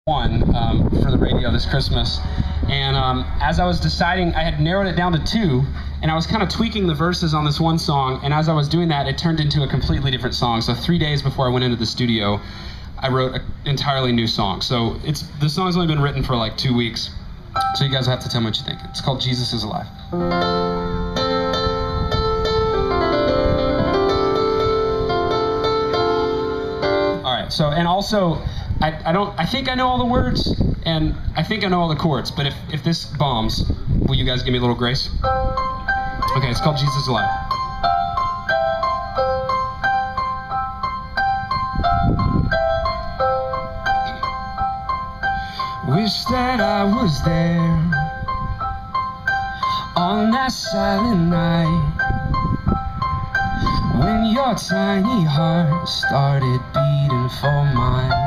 For the radio this Christmas, and as I was deciding, I had narrowed it down to 2, and I was kind of tweaking the verses on this one song, and as I was doing that, it turned into a completely different song. So 3 days before I went into the studio, I wrote an entirely new song. So the song's only been written for like 2 weeks, so you guys will have to tell me what you think. It's called Jesus Is Alive. Alright, so, and also, I think I know all the words, and I think I know all the chords, but if this bombs, will you guys give me a little grace? Okay, it's called Jesus Alive. Wish that I was there on that silent night when your tiny heart started beating for mine.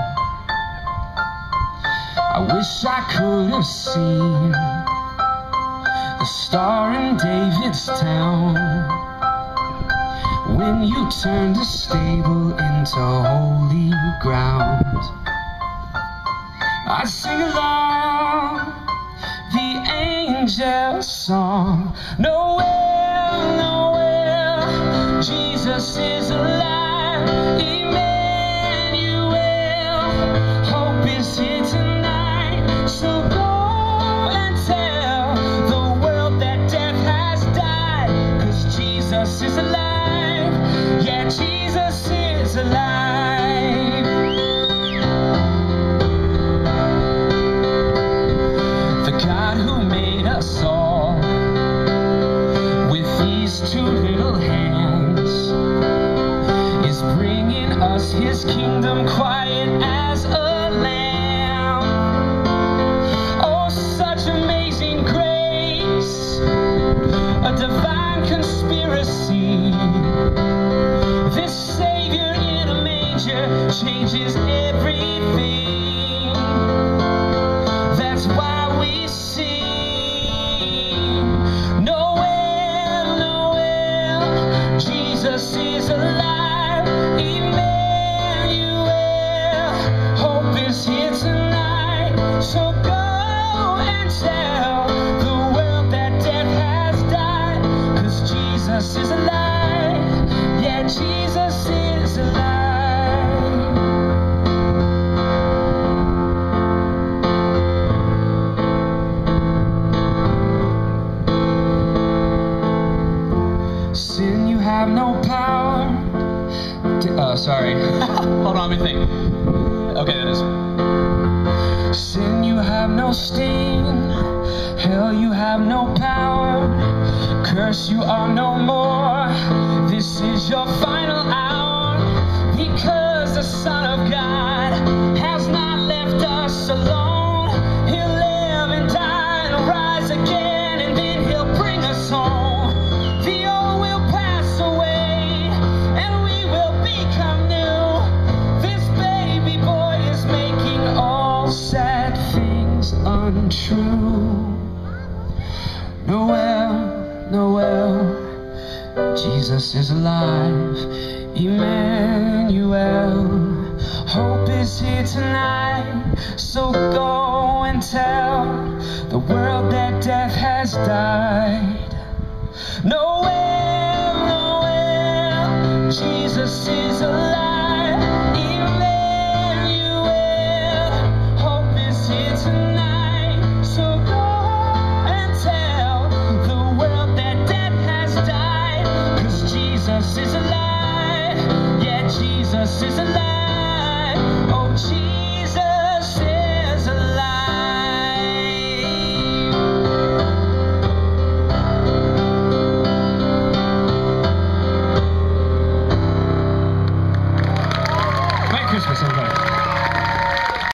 I wish I could have seen the star in David's town when you turned a stable into holy ground. I'd sing along the angel's song. Noel, Noel, Jesus is alive. Emmanuel, hope is here tonight. So go and tell the world that death has died, 'cause Jesus is alive. Yeah, Jesus is alive. The God who made us all with these 2 little hands is bringing us his kingdom quiet as a lamb. Oh, such amazing grace, a divine conspiracy. This Savior in a manger changes everything. That's why we sing Noel, Noel, Jesus is alive. Emmanuel, hope is here tonight. So go and tell the world that death has died, 'cause Jesus is alive. Yeah, Jesus is alive. Sin, you have no power. Sorry. Hold on, let me think. Okay, that is. Sin, you have no sting. Hell, you have no power. Curse, you are no more. This is your final hour, because the Son of God has not left us alone. He'll live and die and rise again, and then he'll bring us home. The old will pass away, and we will become new. This baby boy is making all sad things untrue. Noel, Noel, Jesus is alive. Emmanuel, hope is here tonight. So go and tell the world that death has died. Noel, Noel, Jesus is alive. Emmanuel, hope is here tonight. So go and tell the world that death has died, 'cause Jesus is alive. Yeah, Jesus is alive. Oh, Jesus.